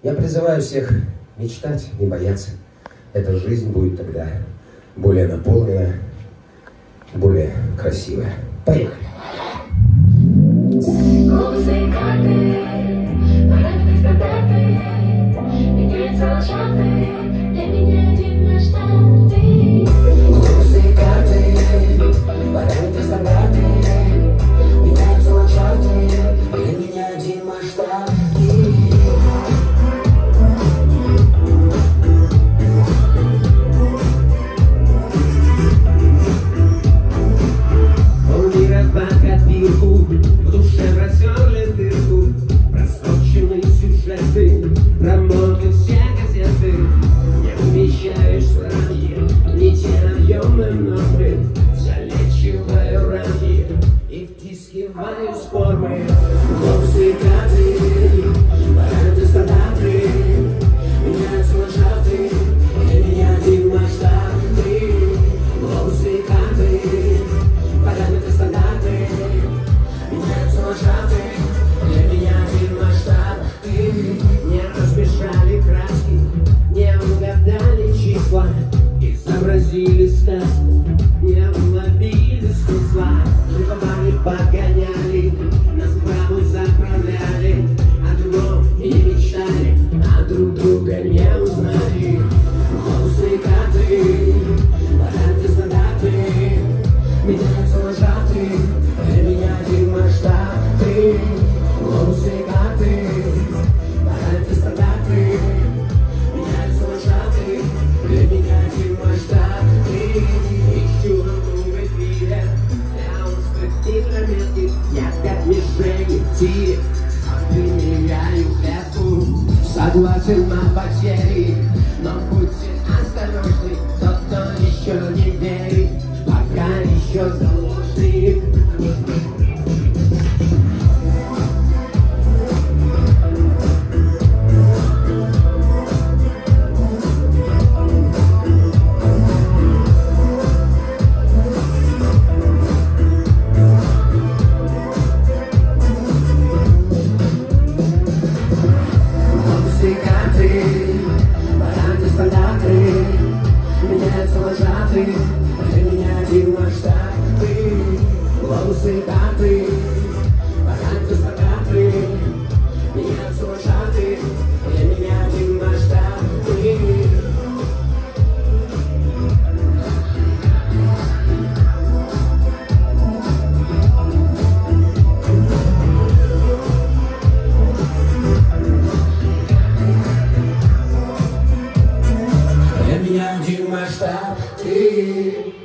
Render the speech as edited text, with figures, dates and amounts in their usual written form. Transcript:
Я призываю всех мечтать, не бояться. Эта жизнь будет тогда более наполненная, более красивая. Поехали! В душе протерли дырку, просроченные сюжеты, промоты все газеты. Не умещаешь в рамки, не те объемы нормы. Залечиваю рамки и втискиваю с формы. Глупые кадры, парады стандарты, меняются ландшафты, и меня один масштаб. Глупые кадры, параметры стандарты, меняются ландшафты, для меня один масштаб. Не размешали краски, не угадали числа, изобразили сказку, не уловили смысла. Шлифовали, погоняли, нас вправо заправляли, о другом не мечтали, а друг друга не узнали. Голосы карты, параметры стандарты, меняются ландшафты, для меня один масштаб. Голосы карты, параметры стандарты, меняются ландшафты, для меня один масштаб. Ищу в эфире, я успокоен метки, я как мишень в тире, примеряю клетку, согласен на потери, но будьте осторожны, тот, кто еще не верит, пока еще заложник. Параметры стандарты, меняются ландшафты, для меня один масштаб. Голосы карты, параметры стандарты, меняются ландшафты, для меня один масштаб. Для меня один масштаб.